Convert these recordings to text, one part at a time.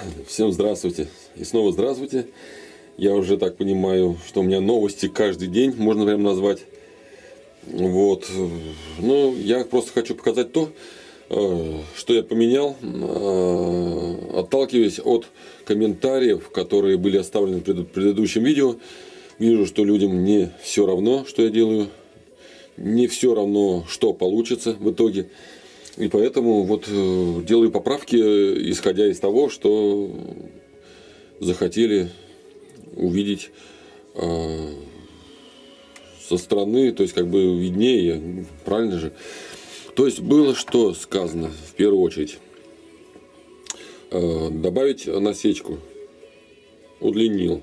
Всем здравствуйте. И снова здравствуйте. Я уже так понимаю, что у меня новости каждый день, можно прям назвать. Вот. Ну, я просто хочу показать то, что я поменял, отталкиваясь от комментариев, которые были оставлены в предыдущем видео. Вижу, что людям не все равно, что я делаю. Не все равно, что получится в итоге. И поэтому вот делаю поправки, исходя из того, что захотели увидеть со стороны, то есть как бы виднее, правильно же. То есть было что сказано в первую очередь. Добавить насечку. Удлинил.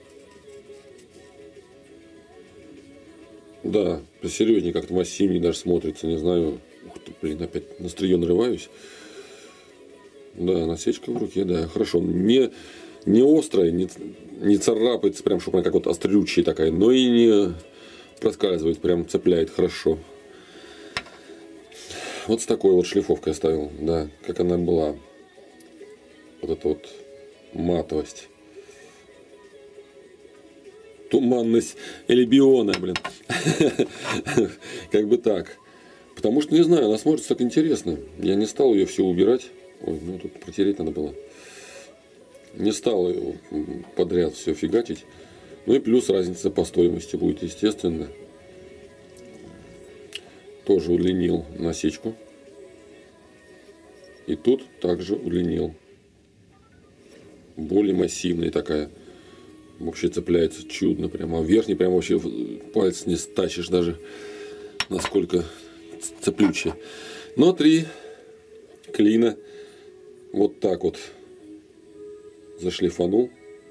Да, посерьезнее, как-то массивнее даже смотрится, не знаю. Ух ты, блин, опять на стрие нарываюсь. Да, насечка в руке, да, хорошо. Не острая, не царапается, прям, чтобы она как вот острючая такая, но и не проскальзывает, прям цепляет хорошо. Вот с такой вот шлифовкой оставил, да, как она была. Вот эта вот матовость. Туманность Эльбиона, блин. Как бы так. Потому что, не знаю, она смотрится так интересно. Я не стал ее все убирать. Ой, ну тут протереть надо было. Не стал ее подряд все фигачить. Ну и плюс разница по стоимости будет, естественно. Тоже удлинил насечку. И тут также удлинил. Более массивная такая. Вообще цепляется чудно прямо. А верхний прям вообще палец не стащишь даже, насколько цеплючее. Но 3 клина вот так вот зашлифанул.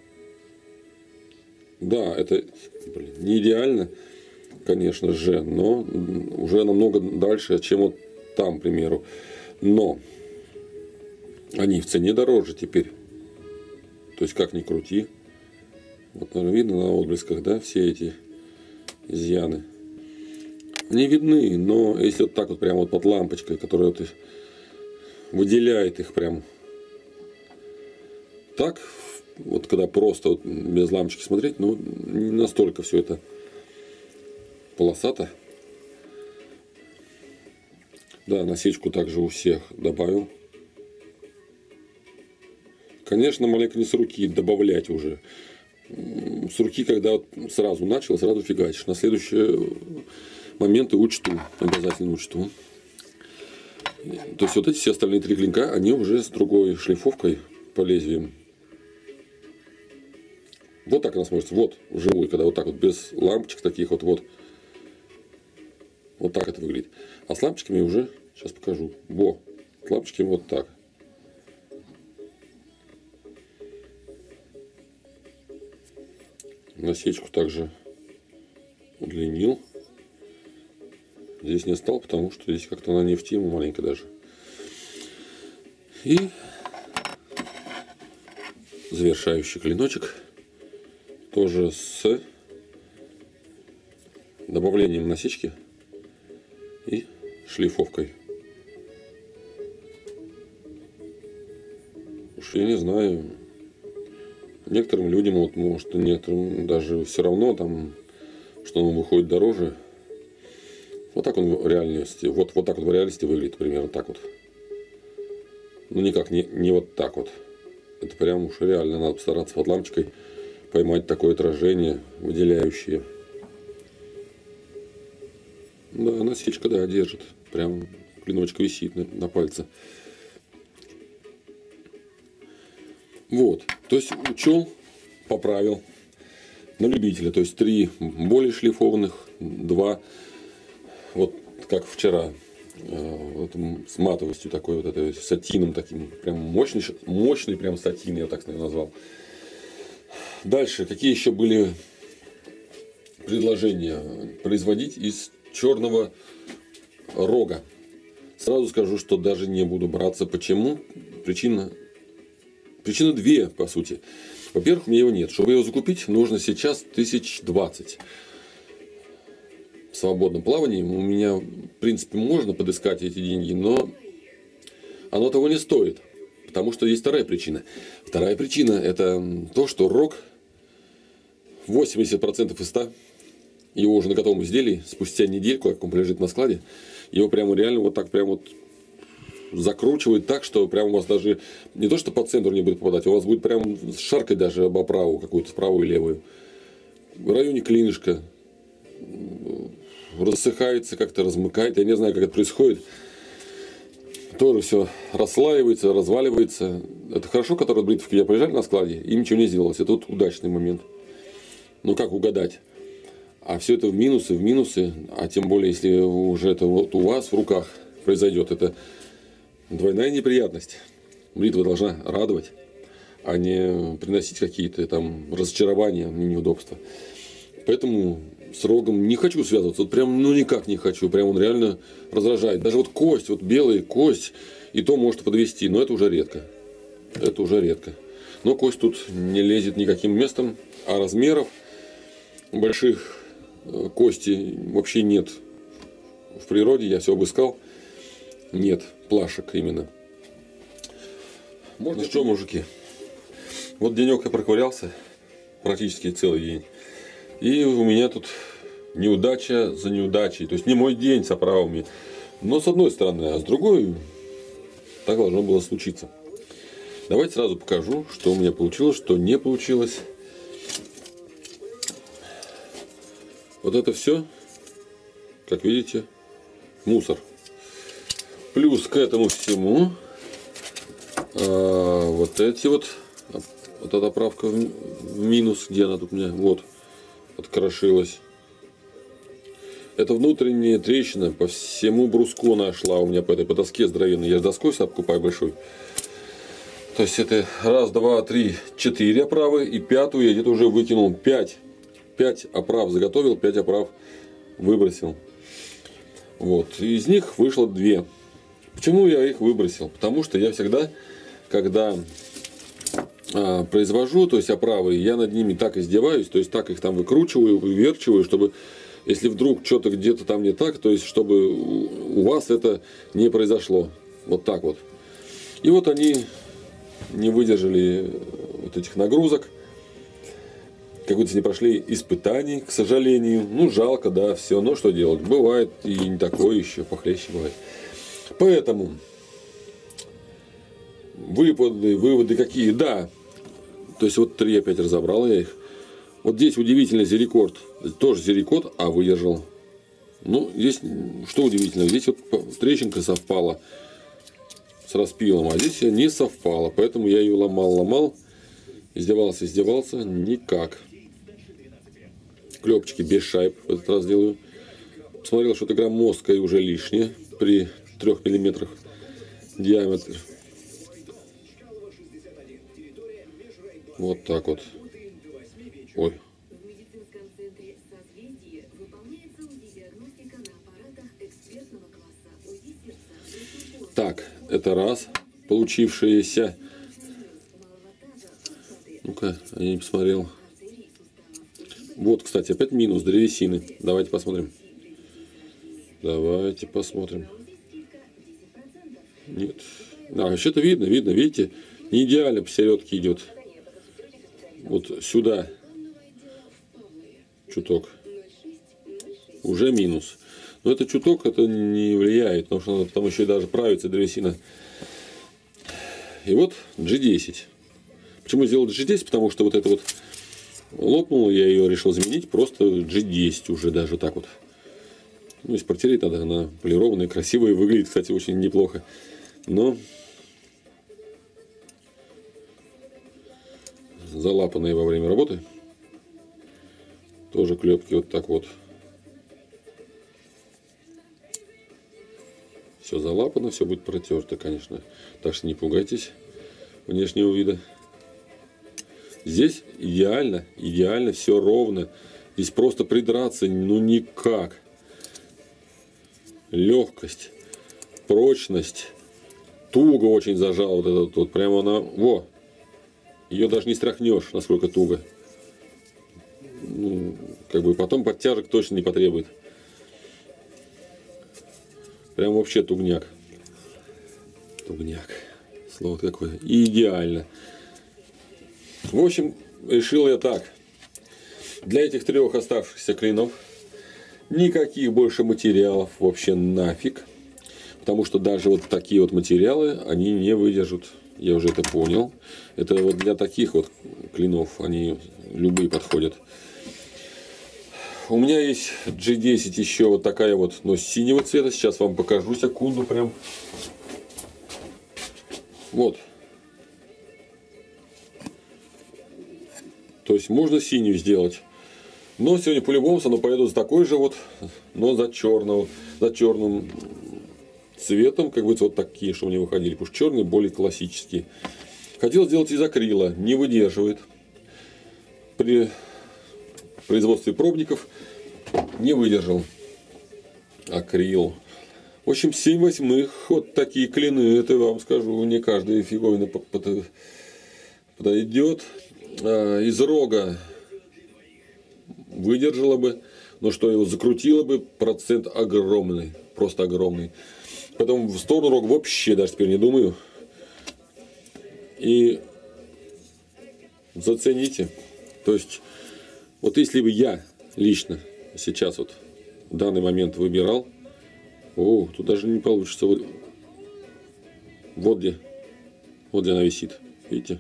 Да, это не идеально, конечно же, но уже намного дальше, чем вот там, к примеру. Но они в цене дороже теперь. То есть как ни крути. Вот, наверное, видно на отблесках, да, все эти изъяны. Они видны, но если вот так вот прямо вот под лампочкой, которая вот выделяет их прям так, вот когда просто вот без лампочки смотреть, ну не настолько все это полосато. Да, насечку также у всех добавил. Конечно, маленько не с руки добавлять уже. С руки, когда вот сразу начал, сразу фигачишь. На следующие моменты учту, обязательно учту. То есть вот эти все остальные 3 клинка, они уже с другой шлифовкой по лезвиям. Вот так она смотрится, вот вживую, когда вот так вот без лампочек таких вот, вот так это выглядит. А с лампочками уже сейчас покажу. Во, с лампочками вот так. Насечку также удлинил. Здесь не стал, потому что здесь как-то она не в тему маленько даже. И завершающий клиночек тоже с добавлением насечки и шлифовкой. Уж я не знаю. Некоторым людям, вот, может, некоторым даже все равно, там, что он выходит дороже. Вот так он в реальности, вот так вот в реальности выглядит, примерно так вот. Ну, никак не вот так вот. Это прям уж реально надо постараться под лампочкой поймать такое отражение, выделяющее. Да, насечка, да, держит. Прям клиночек висит на пальце. Вот, то есть учел, поправил на любителя, то есть 3 более шлифованных, 2, вот как вчера, вот, с матовостью такой вот этой сатином таким, прям мощный прям сатин, я так назвал. Дальше, какие еще были предложения? Производить из черного рога. Сразу скажу, что даже не буду браться. Почему? Причины 2, по сути. Во-первых, у меня его нет. Чтобы его закупить, нужно сейчас 1020. В свободном плавании у меня, в принципе, можно подыскать эти деньги, но оно того не стоит. Потому что есть вторая причина. Вторая причина – это то, что рог 80% из 100, его уже на готовом изделии, спустя недельку, как он лежит на складе, его прямо реально вот так прям вот закручивает так, что прям у вас даже не то, что по центру не будет попадать, у вас будет прям шаркать даже об оправу какую-то, правую и левую. В районе клинышка рассыхается, как-то размыкает. Я не знаю, как это происходит. Тоже все расслаивается, разваливается. Это хорошо, которые бритвки я приезжали на складе, и ничего не сделалось. Это вот удачный момент. Ну как угадать? А все это в минусы, а тем более, если уже это вот у вас в руках произойдет, это двойная неприятность. Бритва должна радовать, а не приносить какие-то там разочарования, неудобства. Поэтому с рогом не хочу связываться. Вот прям, ну никак не хочу. Прям он реально раздражает. Даже вот кость, вот белая кость, и то может подвести. Но это уже редко. Это уже редко. Но кость тут не лезет никаким местом. А размеров больших кости вообще нет. В природе я все обыскал. Нет плашек именно. Можно что, мужики? Вот денек я проковырялся. Практически целый день. И у меня тут неудача за неудачей. То есть не мой день с оправами. Но с одной стороны, а с другой так должно было случиться. Давайте сразу покажу, что у меня получилось, что не получилось. Вот это все, как видите, мусор. Плюс к этому всему вот эти вот эта оправка в минус, где она тут у меня, вот, открошилась. Это внутренняя трещина по всему бруску нашла у меня по доске здоровенной. Я с доской сам покупаю большой. То есть это раз, два, три, 4 оправы. И пятую я где-то уже выкинул. 5 оправ заготовил, 5 оправ выбросил. Вот. И из них вышло 2. Почему я их выбросил? Потому что я всегда, когда произвожу, то есть оправы, я над ними так издеваюсь, то есть так их там выкручиваю, выверчиваю, чтобы, если вдруг что-то где-то там не так, то есть чтобы у вас это не произошло. Вот так вот. И вот они не выдержали вот этих нагрузок, как будто не прошли испытаний, к сожалению. Ну, жалко, да, все, но что делать? Бывает и не такое еще, похлеще бывает. Поэтому выводы какие? Да. То есть вот 3 опять разобрал я их. Вот здесь удивительно зерикорд. Тоже зерикорд, а выдержал. Ну, здесь что удивительно. Здесь вот трещинка совпала с распилом, а здесь не совпала. Поэтому я ее ломал. Издевался. Никак. Клепочки без шайб в этот раз делаю. Посмотрел, что это громоздкая уже лишняя при 3 миллиметрах диаметр. Вот так вот. Ой. Так, это раз. Получившееся. Ну-ка, я не посмотрел. Вот, кстати, опять минус древесины. Давайте посмотрим. Нет. Да, вообще-то видно, видите, не идеально посередке идет. Вот сюда чуток. Уже минус. Но это чуток, это не влияет, потому что там еще и даже правится древесина. И вот G10. Почему сделал G10? Потому что вот это вот лопнуло, я ее решил заменить просто G10 уже даже так вот. Ну, если протереть надо, она полированная, красивая, выглядит, кстати, очень неплохо. Но залапанные во время работы. Тоже клепки вот так вот. Все залапано, все будет протерто, конечно. Так что не пугайтесь внешнего вида. Здесь идеально, все ровно. Здесь просто придраться, ну никак. Легкость, прочность. Туго очень зажал вот этот вот. Прямо она, во. Ее даже не стряхнешь, насколько туго. Ну, как бы потом подтяжек точно не потребует. Прям вообще тугняк. Слово какое. Идеально. В общем, решил я так. Для этих 3 оставшихся клинов никаких больше материалов вообще нафиг. Потому что даже вот такие вот материалы, они не выдержат. Я уже это понял. Это вот для таких вот клинов, они любые подходят. У меня есть G10 еще вот такая вот, но синего цвета. Сейчас вам покажу, секунду прям. Вот. То есть можно синюю сделать. Но сегодня по-любому оно пойду за такой же вот, но за черным цветом, как бы вот такие, что мне выходили. Потому что черный более классический. Хотел сделать из акрила, не выдерживает. При производстве пробников не выдержал акрил. В общем, 7/8 вот такие клины, это вам скажу, не каждая фиговина подойдет. Из рога выдержала бы, но что его закрутило бы, процент огромный, просто огромный. Поэтому в сторону рога вообще даже теперь не думаю. И зацените. То есть, вот если бы я лично сейчас вот в данный момент выбирал, тут даже не получится. Вот где она висит. Видите?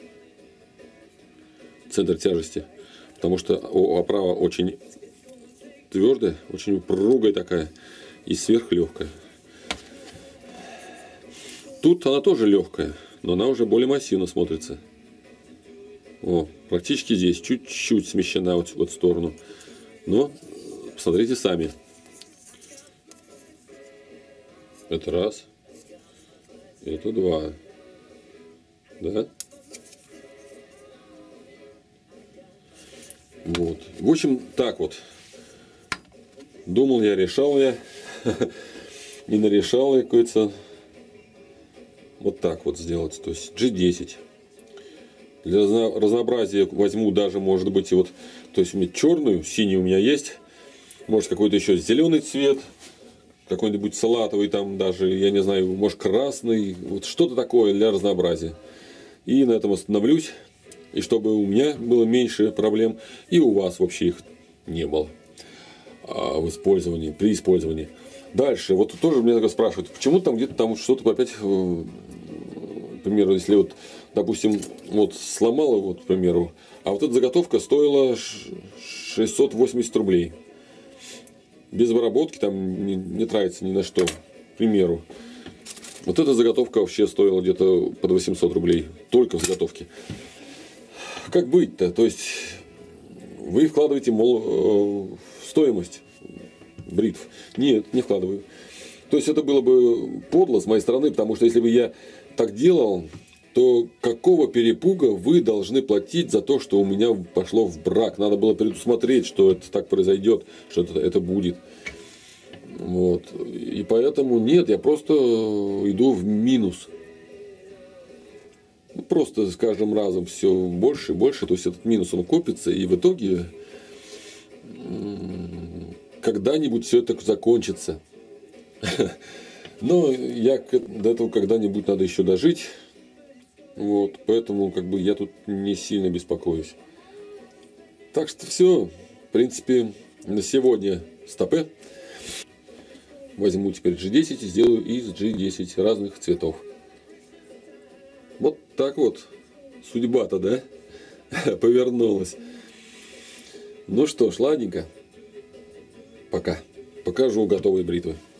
Центр тяжести. Потому что оправа очень твердая, очень упругая такая и сверхлегкая. Тут она тоже легкая, но она уже более массивно смотрится. Практически здесь чуть-чуть смещена вот в сторону. Но посмотрите сами. Это раз. Это 2. Да? Вот. В общем, так вот. Думал я, решал я. Не нарешал я какой-то. Вот так вот сделать. То есть G10. Для разнообразия возьму даже, может быть, и вот. То есть у меня черную, синюю у меня есть. Может, какой-то еще зеленый цвет. Какой-нибудь салатовый там даже, я не знаю, может, красный. Вот что-то такое для разнообразия. И на этом остановлюсь. И чтобы у меня было меньше проблем, и у вас вообще их не было в использовании, при использовании. Дальше, вот тоже меня спрашивают, почему там где-то там что-то опять, к примеру, если вот, допустим, вот сломала, вот, к примеру, а вот эта заготовка стоила 680 рублей. Без обработки, там не тратится ни на что, к примеру. Вот эта заготовка вообще стоила где-то под 800 рублей, только в заготовке. Как быть-то? То есть вы вкладываете, в стоимость бритв. Нет, не вкладываю. То есть это было бы подло с моей стороны, потому что если бы я так делал, то какого перепуга вы должны платить за то, что у меня пошло в брак? Надо было предусмотреть, что это так произойдет, что это будет. Вот. И поэтому нет, я просто иду в минус. Просто с каждым разом все больше и больше. То есть этот минус он копится, и в итоге когда-нибудь все это закончится. Но до этого когда-нибудь надо еще дожить. Вот, поэтому как бы я тут не сильно беспокоюсь. Так что все, в принципе, на сегодня стопе. Возьму теперь G10 и сделаю из G10 разных цветов. Вот так вот судьба-то, да, повернулась. Ну что ж, ладненько. Пока. Покажу готовые бритвы.